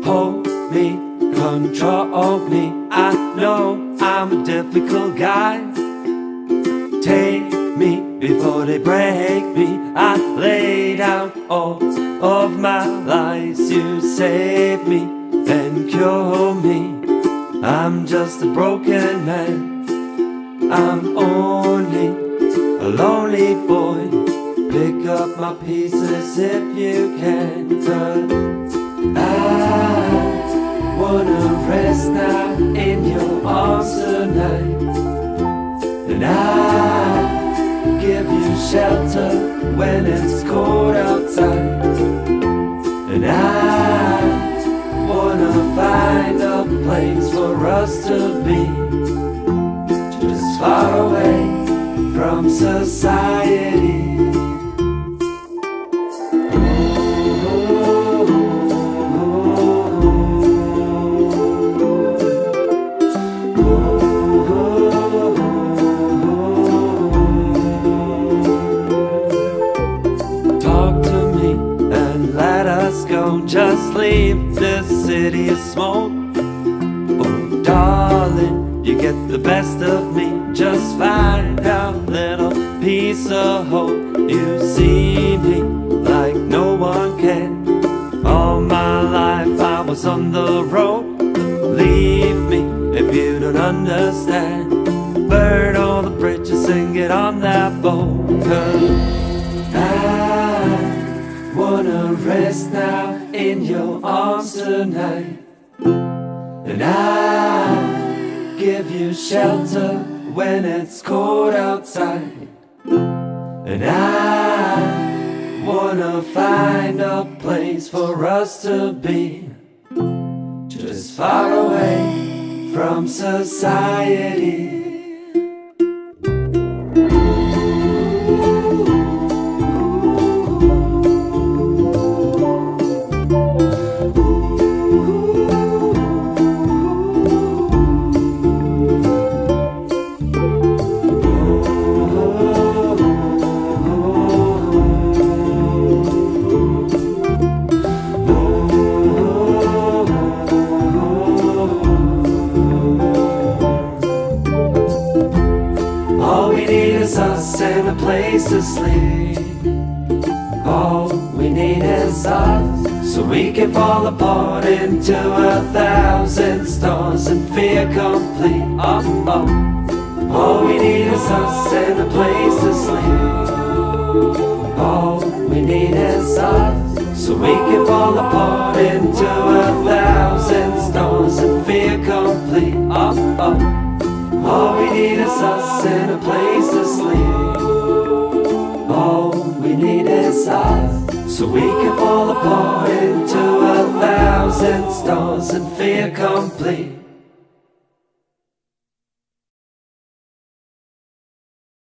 hold me, control me. I know I'm a difficult guy. Take me before they break me. I lay down all of my lies. You save me and cure me. I'm just a broken man. I'm only a lonely boy. Pick up my pieces if you can. But I wanna rest now in your arms tonight. And I give you shelter when it's cold outside. And I wanna find a place for us to be, just far away from society. Just leave this city of smoke. Oh darling, you get the best of me. Just find out a little piece of hope. You see me like no one can. All my life I was on the road. Leave me if you don't understand. Burn all the bridges and get on that boat. 'Cause I wanna rest now in your arms tonight. And I give you shelter when it's cold outside. And I wanna find a place for us to be, just far away from society. Us and a place to sleep. All we need is us, so we can fall apart into 1,000 stars and feel complete. All we need is us and a place to sleep. All we need is us, so we can fall apart into 1,000 stars and feel complete. All we need is us and a place to sleep. All we need is us, so we can fall apart into 1,000 stars and feel complete.